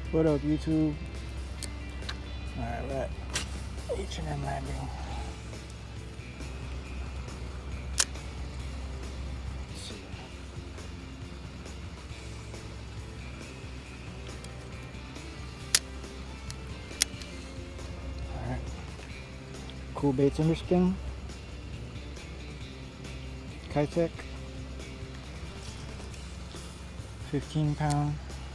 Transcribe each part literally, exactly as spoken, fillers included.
What up, YouTube? Alright, we're at H and M Landing. Let's see. Alright. Cool baits underspin. Keitech. fifteen pound.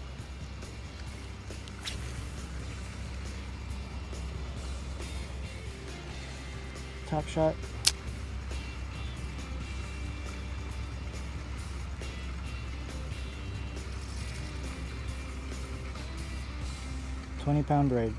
Top Shot. twenty pound braid.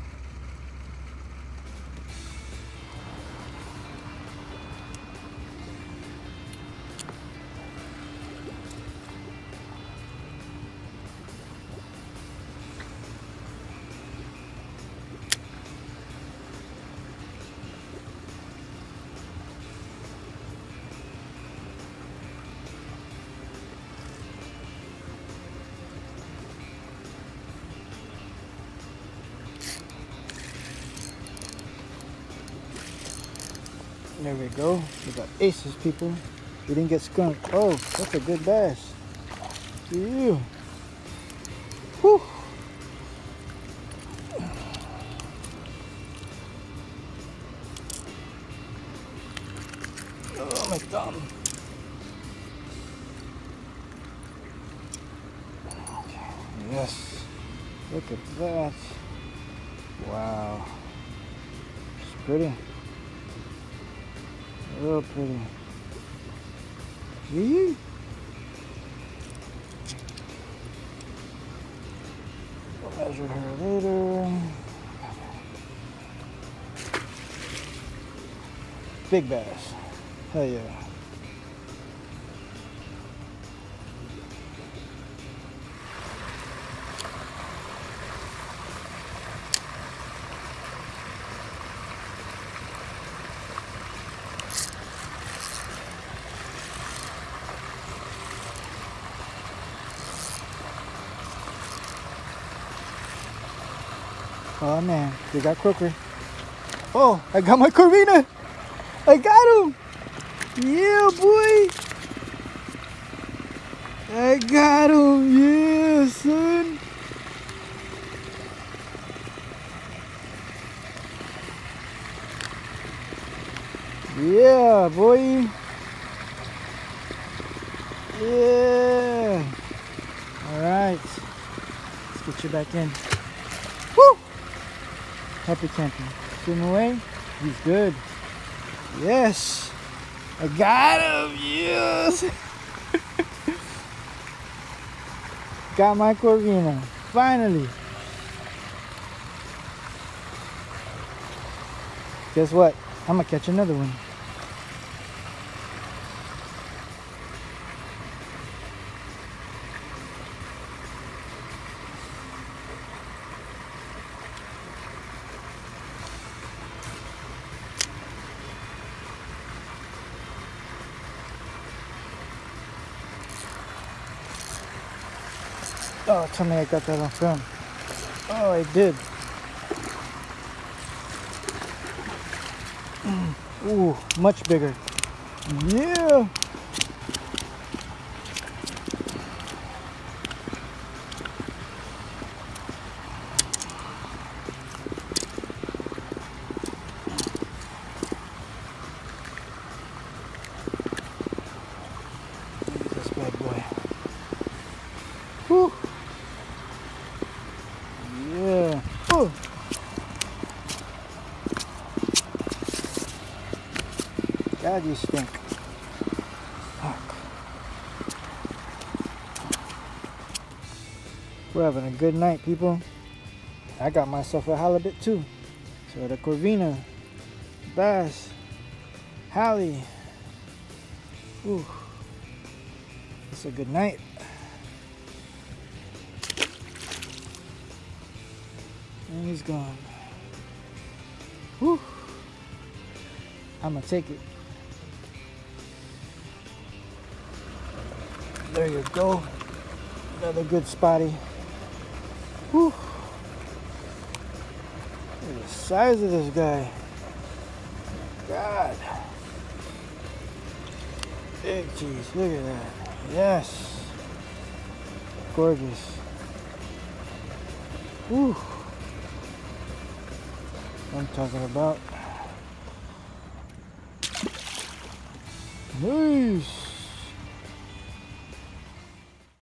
There we go. We got aces, people. We didn't get skunked. Oh, that's a good bass. Ew. Whew. Oh, my thumb. Okay. Yes. Look at that. Wow. It's pretty. Real pretty. Yee. We'll measure her later. Big bass. Hell yeah. Oh man, they got croaker. Oh, I got my Corvina. I got him. Yeah, boy. I got him. Yeah, son. Yeah, boy. Yeah. All right. Let's get you back in. Woo! Happy camping. Swim away. He's good. Yes. I got him. Yes. Got my Corvina. Finally. Guess what? I'm gonna catch another one. Oh, tell me I got that on film. Oh, I did. Mm. Ooh, much bigger. Yeah. Look at this bad boy. Whew. Yeah. Oh. God, you stink. Fuck. We're having a good night, people. I got myself a halibut too. So the Corvina, bass, Hallie. Ooh. It's a good night. And he's gone. Whew. I'm gonna take it. There you go. Another good spotty. Whew. Look at the size of this guy. God. Big cheese. Look at that. Yes. Gorgeous. Whew. I'm talking about. Nice.